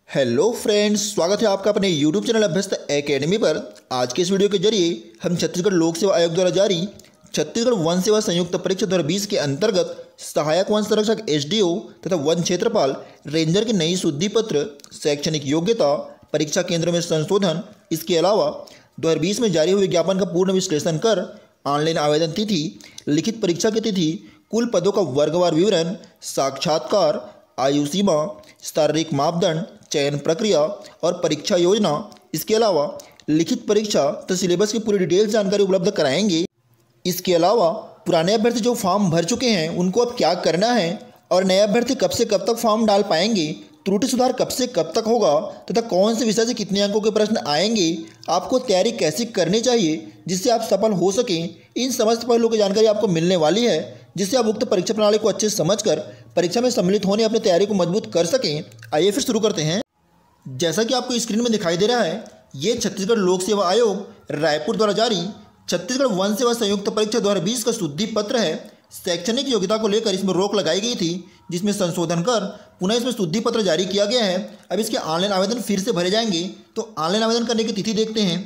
Hello friends, स्वागत है आपका अपने यूट्यूब चैनल अभ्यस्त एकेडमी पर। आज के इस वीडियो के जरिए हम छत्तीसगढ़ लोक सेवा आयोग द्वारा जारी छत्तीसगढ़ वन सेवा संयुक्त परीक्षा 2020 के अंतर्गत सहायक वन संरक्षक एसडीओ तथा वन क्षेत्रपाल रेंजर की नई शुद्धि पत्र, शैक्षणिक योग्यता, परीक्षा केंद्र में संशोधन, इसके अलावा 2020 में जारी हुए विज्ञापन का पूर्ण विश्लेषण कर ऑनलाइन आवेदन तिथि, लिखित परीक्षा की तिथि, कुल पदों का वर्गवार विवरण, साक्षात्कार, आयु सीमा, शारीरिक मापदंड, चयन प्रक्रिया और परीक्षा योजना, इसके अलावा लिखित परीक्षा तो सिलेबस की पूरी डिटेल जानकारी उपलब्ध कराएंगे। इसके अलावा पुराने अभ्यर्थी जो फॉर्म भर चुके हैं उनको अब क्या करना है और नए अभ्यर्थी कब से कब तक फॉर्म डाल पाएंगे, त्रुटि सुधार कब से कब तक होगा तथा कौन से विषय से कितने अंकों के प्रश्न आएंगे, आपको तैयारी कैसे करनी चाहिए जिससे आप सफल हो सकें, इन समस्त पहलुओं की जानकारी आपको मिलने वाली है, जिससे आप उक्त परीक्षा प्रणाली को अच्छे से समझकर परीक्षा में सम्मिलित होने अपनी तैयारी को मजबूत कर सकें। आइए फिर शुरू करते हैं। जैसा कि आपको स्क्रीन में दिखाई दे रहा है, ये छत्तीसगढ़ लोक सेवा आयोग रायपुर द्वारा जारी छत्तीसगढ़ वन सेवा संयुक्त परीक्षा 2020 का शुद्धि पत्र है। शैक्षणिक योग्यता को लेकर इसमें रोक लगाई गई थी, जिसमें संशोधन कर पुनः इसमें शुद्धि पत्र जारी किया गया है। अब इसके ऑनलाइन आवेदन फिर से भरे जाएंगे। तो ऑनलाइन आवेदन करने की तिथि देखते हैं।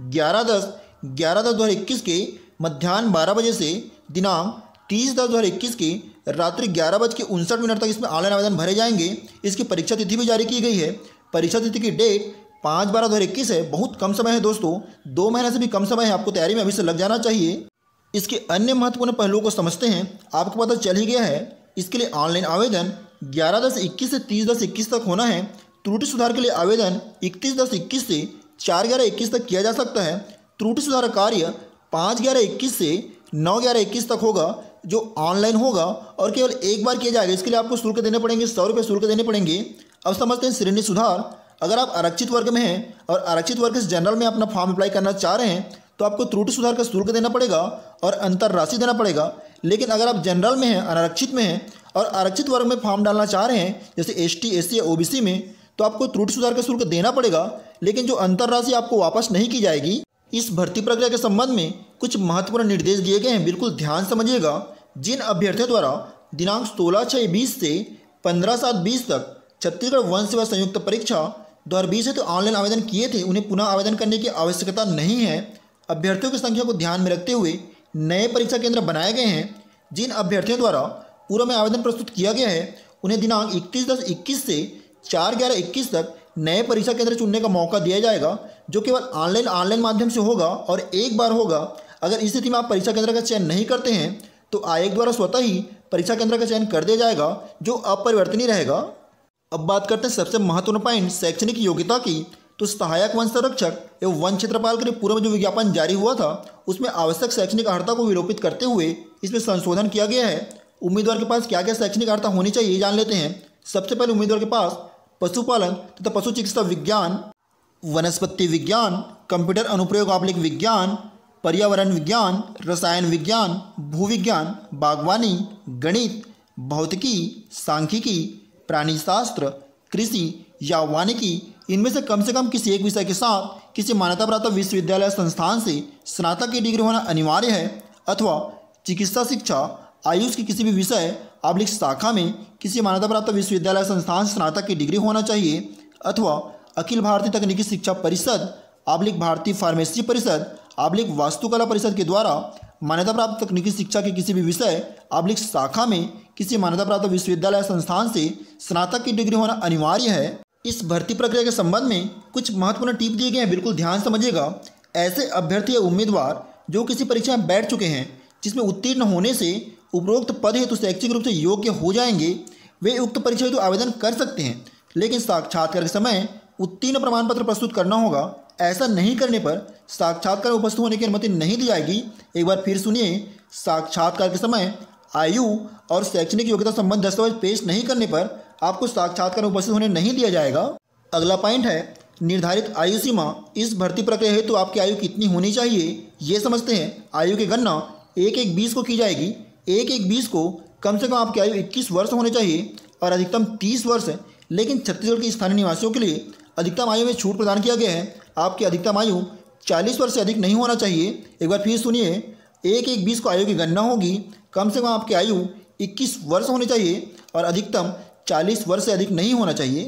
11/10/2021 के मध्याह्न 12 बजे से दिनांक 30/10/2021 के रात्रि 11:59 तक इसमें ऑनलाइन आवेदन भरे जाएंगे। इसकी परीक्षा तिथि भी जारी की गई है। परीक्षा तिथि की डेट 5/12/2021 है। बहुत कम समय है दोस्तों, 2 महीने से भी कम समय है। आपको तैयारी में अभी से लग जाना चाहिए। इसके अन्य महत्वपूर्ण पहलुओं को समझते हैं। आपको पता चल ही गया है, इसके लिए ऑनलाइन आवेदन 11/10/21 से 30/10/21 तक होना है। त्रुटि सुधार के लिए आवेदन 31/10/21 से 4/11/21 तक किया जा सकता है। त्रुटि सुधार कार्य 5/11/21 से 9/11/21 तक होगा, जो ऑनलाइन होगा और केवल एक बार किया जाएगा। इसके लिए आपको शुल्क देने पड़ेंगे, 100 रुपये शुल्क देने पड़ेंगे। अब समझते हैं श्रेणी सुधार। अगर आप आरक्षित वर्ग में हैं और आरक्षित वर्ग से जनरल में अपना फॉर्म अप्लाई करना चाह रहे हैं तो आपको त्रुटि सुधार का शुल्क देना पड़ेगा और अंतर राशि देना पड़ेगा। लेकिन अगर आप जनरल में हैं, अनारक्षित में हैं और आरक्षित वर्ग में फॉर्म डालना चाह रहे हैं जैसे एसटी, एससी या ओबीसी में, तो आपको त्रुटि सुधार का शुल्क देना पड़ेगा, लेकिन जो अंतर राशि आपको वापस नहीं की जाएगी। इस भर्ती प्रक्रिया के संबंध में कुछ महत्वपूर्ण निर्देश दिए गए हैं, बिल्कुल ध्यान समझिएगा। जिन अभ्यर्थियों द्वारा दिनांक 16/6/20 से 15/7/20 तक छत्तीसगढ़ वन सेवा संयुक्त परीक्षा 2020 से तो ऑनलाइन आवेदन किए थे, उन्हें पुनः आवेदन करने की आवश्यकता नहीं है। अभ्यर्थियों की संख्या को ध्यान में रखते हुए नए परीक्षा केंद्र बनाए गए हैं। जिन अभ्यर्थियों द्वारा पूर्व में आवेदन प्रस्तुत किया गया है उन्हें दिनांक 31/10/21 से 4/11/21 तक नए परीक्षा केंद्र चुनने का मौका दिया जाएगा, जो केवल ऑनलाइन माध्यम से होगा और एक बार होगा। अगर इस स्थिति में आप परीक्षा केंद्र का चयन नहीं करते हैं तो आयोग द्वारा स्वतः ही परीक्षा केंद्र का चयन कर दिया जाएगा, जो अपरिवर्तनीय रहेगा। अब बात करते हैं सबसे महत्वपूर्ण पॉइंट शैक्षणिक योग्यता की। तो सहायक वन संरक्षक एवं वन क्षेत्रपाल के लिए पूर्व में जो विज्ञापन जारी हुआ था उसमें आवश्यक शैक्षणिक अर्हता को विलोपित करते हुए इसमें संशोधन किया गया है। उम्मीदवार के पास क्या क्या शैक्षणिक अर्हता होनी चाहिए जान लेते हैं। सबसे पहले उम्मीदवार के पास पशुपालन तथा पशु चिकित्सा विज्ञान, वनस्पति विज्ञान, कंप्यूटर अनुप्रयोग आंतरिक विज्ञान, पर्यावरण विज्ञान, रसायन विज्ञान, भूविज्ञान, बागवानी, गणित, भौतिकी, सांख्यिकी, प्राणीशास्त्र, कृषि या वानिकी, इनमें से कम किसी एक विषय के साथ किसी मान्यता प्राप्त विश्वविद्यालय संस्थान से स्नातक की डिग्री होना अनिवार्य है, अथवा चिकित्सा शिक्षा आयुष की किसी भी विषय आबलिक शाखा में किसी मान्यता प्राप्त विश्वविद्यालय संस्थान से स्नातक की डिग्री होना चाहिए, अथवा अखिल भारतीय तकनीकी शिक्षा परिषद आबलिक भारतीय फार्मेसी परिषद आबलिक वास्तुकला परिषद के द्वारा मान्यता प्राप्त तकनीकी शिक्षा के किसी भी विषय आबलिक शाखा में किसी मान्यता प्राप्त विश्वविद्यालय संस्थान से स्नातक की डिग्री होना अनिवार्य है। इस भर्ती प्रक्रिया के संबंध में कुछ महत्वपूर्ण टिप दिए गए हैं, बिल्कुल ध्यान समझिएगा। ऐसे अभ्यर्थी या उम्मीदवार जो किसी परीक्षा में बैठ चुके हैं जिसमें उत्तीर्ण होने से उपरोक्त पद हेतु शैक्षिक रूप से योग्य हो जाएंगे, वे उक्त परीक्षा हेतु आवेदन कर सकते हैं, लेकिन साक्षात्कार के समय उत्तीर्ण प्रमाण पत्र प्रस्तुत करना होगा। ऐसा नहीं करने पर साक्षात्कार उपस्थित होने की अनुमति नहीं दी जाएगी। एक बार फिर सुनिए, साक्षात्कार के समय आयु और शैक्षणिक योग्यता संबंधी दस्तावेज पेश नहीं करने पर आपको साक्षात्कार में उपस्थित होने नहीं दिया जाएगा। अगला पॉइंट है निर्धारित आयु सीमा। इस भर्ती प्रक्रिया हेतु आपकी आयु कितनी होनी चाहिए ये समझते हैं। आयु की गणना 1/1/20 को की जाएगी। 1/1/20 को कम से कम आपकी आयु 21 वर्ष होनी चाहिए और अधिकतम 30 वर्ष है। लेकिन छत्तीसगढ़ के स्थानीय निवासियों के लिए अधिकतम आयु में छूट प्रदान किया गया है। आपकी अधिकतम आयु 40 वर्ष से अधिक नहीं होना चाहिए। एक बार फिर सुनिए, 1/1/20 को आयु की गणना होगी। कम से कम आपकी आयु 21 वर्ष होनी चाहिए और अधिकतम 40 वर्ष से अधिक नहीं होना चाहिए।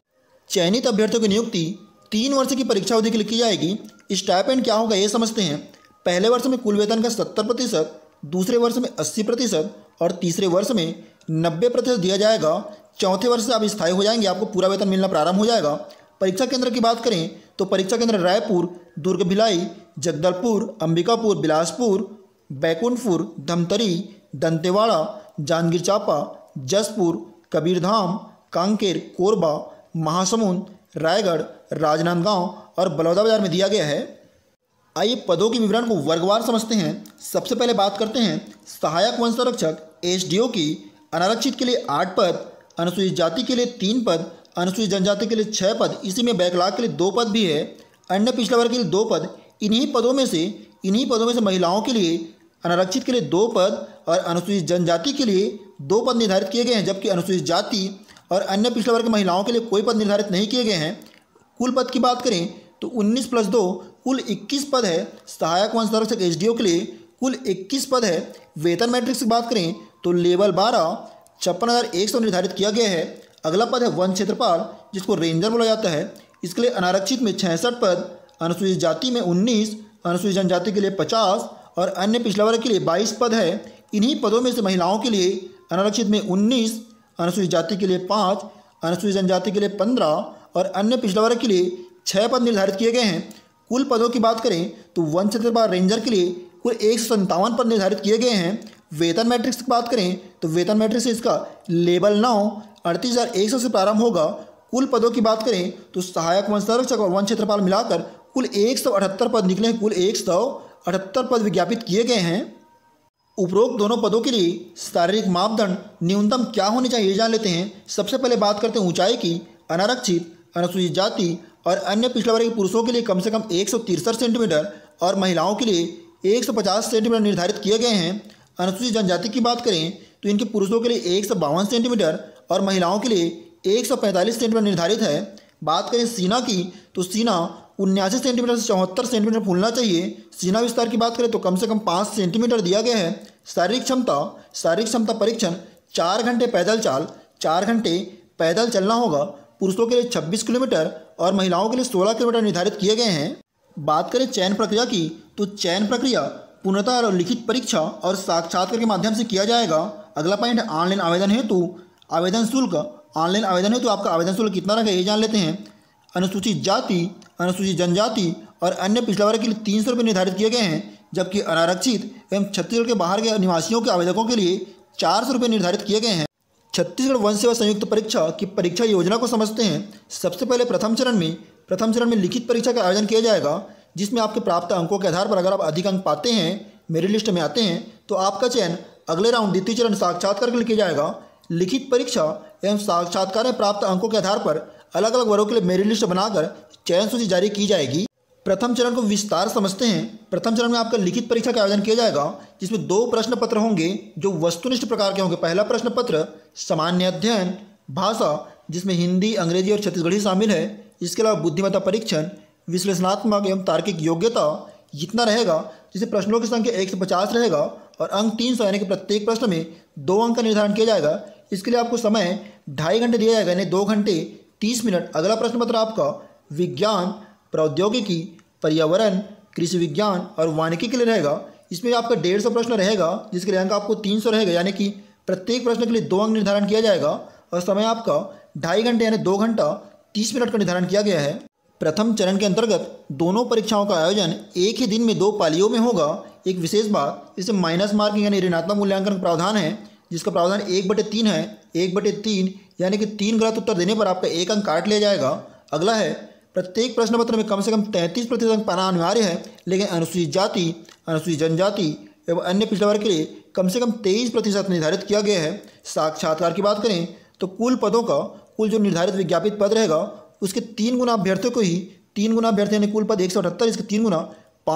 चयनित अभ्यर्थियों की नियुक्ति 3 वर्ष की परीक्षा अवधि के लिए की जाएगी। स्टाइपेंड क्या होगा ये समझते हैं। पहले वर्ष में कुल वेतन का 70%, दूसरे वर्ष में 80% और तीसरे वर्ष में 90% दिया जाएगा। चौथे वर्ष से आप स्थायी हो जाएंगे, आपको पूरा वेतन मिलना प्रारंभ हो जाएगा। परीक्षा केंद्र की बात करें तो परीक्षा केंद्र रायपुर, दुर्ग भिलाई, जगदलपुर, अंबिकापुर, बिलासपुर, बैकुंठपुर, धमतरी, दंतेवाड़ा, जांजगीर चांपा, जसपुर, कबीरधाम, कांकेर, कोरबा, महासमुंद, रायगढ़, राजनांदगांव और बलौदाबाजार में दिया गया है। आइए पदों के विवरण को वर्गवार समझते हैं। सबसे पहले बात करते हैं सहायक वन संरक्षक SDO की। अनारक्षित के लिए 8 पद, अनुसूचित जाति के लिए 3 पद, अनुसूचित जनजाति के लिए 6 पद, इसी में बैकलॉग के लिए 2 पद भी है। अन्य पिछड़ा वर्ग के लिए 2 पद। इन्हीं पदों में से महिलाओं के लिए अनारक्षित के लिए 2 पद और अनुसूचित जनजाति के लिए 2 पद निर्धारित किए गए हैं, जबकि अनुसूचित जाति और अन्य पिछड़ा वर्ग की महिलाओं के लिए कोई पद निर्धारित नहीं किए गए हैं। कुल पद की बात करें तो 19 + 2 कुल 21 पद है। सहायक वन संरक्षक SDO के लिए कुल 21 पद है। वेतन मैट्रिक्स की बात करें तो लेवल 12 56,100 निर्धारित किया गया है। अगला पद है वन क्षेत्रपाल, जिसको रेंजर बोला जाता है। इसके लिए अनारक्षित में 66 पद, अनुसूचित जाति में 19, अनुसूचित जनजाति के लिए 50 और अन्य पिछड़ा वर्ग के लिए 22 पद है। इन्हीं पदों में से महिलाओं के लिए अनारक्षित में 19, अनुसूचित जाति के लिए 5, अनुसूचित जनजाति के लिए 15 और अन्य पिछड़ा वर्ग के लिए 6 पद निर्धारित किए गए हैं। कुल पदों की बात करें तो वन क्षेत्रपाल रेंजर के लिए कुल 157 पद निर्धारित किए गए हैं। वेतन मैट्रिक्स की बात करें तो वेतन मैट्रिक्स इसका लेवल 9 38,100 से प्रारंभ होगा। कुल पदों की बात करें तो सहायक वन संरक्षक और वन क्षेत्रपाल मिलाकर कुल 178 पद निकले हैं। कुल 178 पद विज्ञापित किए गए हैं। उपरोक्त दोनों पदों के लिए शारीरिक मापदंड न्यूनतम क्या होने चाहिए ये जान लेते हैं। सबसे पहले बात करते हैं ऊंचाई की। अनारक्षित, अनुसूचित जाति और अन्य पिछड़ा वर्ग के पुरुषों के लिए कम से कम 163 सेंटीमीटर और महिलाओं के लिए 150 सेंटीमीटर निर्धारित किए गए हैं। अनुसूचित जनजाति की बात करें तो इनके पुरुषों के लिए 152 सेंटीमीटर और महिलाओं के लिए 145 सेंटीमीटर निर्धारित है। बात करें सीना की तो सीना 79 सेंटीमीटर से 74 सेंटीमीटर फूलना चाहिए। सीना विस्तार की बात करें तो कम से कम 5 सेंटीमीटर दिया गया है। शारीरिक क्षमता परीक्षण 4 घंटे पैदल चाल, 4 घंटे पैदल चलना होगा। पुरुषों के लिए 26 किलोमीटर और महिलाओं के लिए 16 किलोमीटर निर्धारित किए गए हैं। बात करें चयन प्रक्रिया की तो चयन प्रक्रिया पूर्णतः और लिखित परीक्षा और साक्षात्कार के माध्यम से किया जाएगा। अगला पॉइंट है ऑनलाइन आवेदन हेतु आवेदन शुल्क। ऑनलाइन आवेदन हेतु आपका आवेदन शुल्क कितना रहेगा ये जान लेते हैं। अनुसूचित जाति, अनुसूचित जनजाति और अन्य पिछड़ा वर्ग के लिए 300 रुपये निर्धारित किए गए हैं, जबकि अनारक्षित एवं छत्तीसगढ़ के बाहर के निवासियों के आवेदकों के लिए 400 रुपये निर्धारित किए गए हैं। छत्तीसगढ़ वन सेवा संयुक्त परीक्षा की परीक्षा योजना को समझते हैं। सबसे पहले प्रथम चरण में लिखित परीक्षा का आयोजन किया जाएगा, जिसमें आपके प्राप्त अंकों के आधार पर अगर आप अधिक अंक पाते हैं, मेरिट लिस्ट में आते हैं, तो आपका चयन अगले राउंड द्वितीय चरण साक्षात्कार के लिए किया जाएगा। लिखित परीक्षा एवं साक्षात्कार में प्राप्त अंकों के आधार पर अलग अलग वर्गों के लिए मेरिट लिस्ट बनाकर चयन सूची जारी की जाएगी। प्रथम चरण को विस्तार समझते हैं। प्रथम चरण में आपका लिखित परीक्षा का आयोजन किया जाएगा, जिसमें 2 प्रश्न पत्र होंगे जो वस्तुनिष्ठ प्रकार के होंगे। पहला प्रश्न पत्र सामान्य अध्ययन भाषा, जिसमें हिंदी, अंग्रेजी और छत्तीसगढ़ी शामिल है। इसके अलावा बुद्धिमत्ता परीक्षण, विश्लेषणात्मक एवं तार्किक योग्यता जितना रहेगा, जिसे प्रश्नों की संख्या 150 रहेगा और अंक 300, यानी कि प्रत्येक प्रश्न में 2 अंक का निर्धारण किया जाएगा। इसके लिए आपको समय 2.5 घंटे दिया जाएगा, यानी 2 घंटे 30 मिनट। अगला प्रश्न पत्र आपका विज्ञान, प्रौद्योगिकी, पर्यावरण, कृषि विज्ञान और वानिकी के लिए रहेगा। इसमें आपका 150 प्रश्न रहेगा, जिसके लिए अंक आपको 300 रहेगा, यानी कि प्रत्येक प्रश्न के लिए 2 अंक निर्धारण किया जाएगा और समय आपका 2.5 घंटे यानी 2 घंटा 30 मिनट का निर्धारण किया गया है। प्रथम चरण के अंतर्गत दोनों परीक्षाओं का आयोजन एक ही दिन में 2 पालियों में होगा। एक विशेष बात, इसे माइनस मार्किंग यानी ऋणात्मक मूल्यांकन का प्रावधान है, जिसका प्रावधान 1/3 है। 1/3 यानी कि 3 गलत उत्तर देने पर आपका 1 अंक काट लिया जाएगा। अगला है प्रत्येक प्रश्न पत्र में कम से कम 33% अंक पाना अनिवार्य है, लेकिन अनुसूचित जाति, अनुसूचित जनजाति एवं अन्य पिछड़ा वर्ग के लिए कम से कम 23% निर्धारित किया गया है। साक्षात्कार की बात करें तो कुल पदों का कुल जो निर्धारित विज्ञापित पद रहेगा, उसके 3 गुना अभ्यर्थियों को ही 3 गुना अभ्यर्थी यानी कुल पद 178, इसके 3 गुना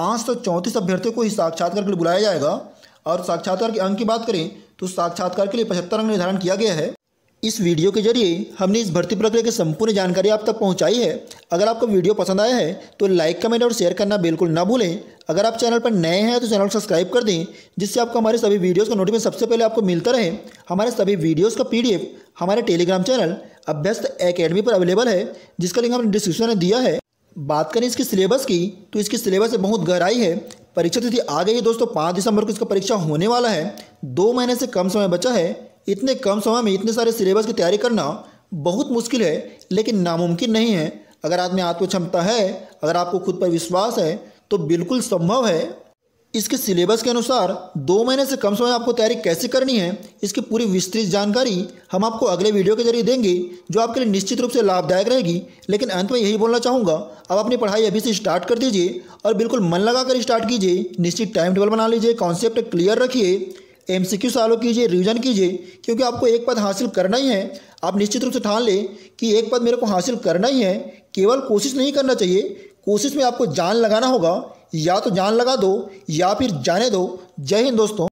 534 अभ्यर्थियों को ही साक्षात्कार के लिए बुलाया जाएगा। और साक्षात्कार के अंक की बात करें तो साक्षात्कार के लिए 75 अंक निर्धारण किया गया है। इस वीडियो के जरिए हमने इस भर्ती प्रक्रिया की संपूर्ण जानकारी आप तक पहुंचाई है। अगर आपको वीडियो पसंद आया है तो लाइक, कमेंट और शेयर करना बिल्कुल ना भूलें। अगर आप चैनल पर नए हैं तो चैनल को सब्सक्राइब कर दें, जिससे आपको हमारे सभी वीडियोस का नोटिफिकेशन सबसे पहले आपको मिलता रहे। हमारे सभी वीडियोस का PDF हमारे टेलीग्राम चैनल अभ्यस्त एकेडमी पर अवेलेबल है, जिसका लिंक हमने डिस्क्रिप्शन में दिया है। बात करें इसके सिलेबस की, तो इसकी सिलेबस में बहुत गहराई है। परीक्षा तिथि आ गई है दोस्तों, 5 दिसंबर को इसका परीक्षा होने वाला है। 2 महीने से कम समय बचा है। इतने कम समय में इतने सारे सिलेबस की तैयारी करना बहुत मुश्किल है, लेकिन नामुमकिन नहीं है। अगर आप में आत्मक्षमता है, अगर आपको खुद पर विश्वास है, तो बिल्कुल संभव है। इसके सिलेबस के अनुसार 2 महीने से कम समय में आपको तैयारी कैसे करनी है, इसकी पूरी विस्तृत जानकारी हम आपको अगले वीडियो के जरिए देंगे, जो आपके लिए निश्चित रूप से लाभदायक रहेगी। लेकिन अंत में यही बोलना चाहूँगा, अब अपनी पढ़ाई अभी से स्टार्ट कर दीजिए और बिल्कुल मन लगाकर स्टार्ट कीजिए। निश्चित टाइम टेबल बना लीजिए, कॉन्सेप्ट क्लियर रखिए, MCQ सॉल्व कीजिए, रिवीजन कीजिए, क्योंकि आपको एक पद हासिल करना ही है। आप निश्चित रूप से ठान लें कि एक पद मेरे को हासिल करना ही है। केवल कोशिश नहीं करना चाहिए, कोशिश में आपको जान लगाना होगा। या तो जान लगा दो या फिर जाने दो। जय हिंद दोस्तों।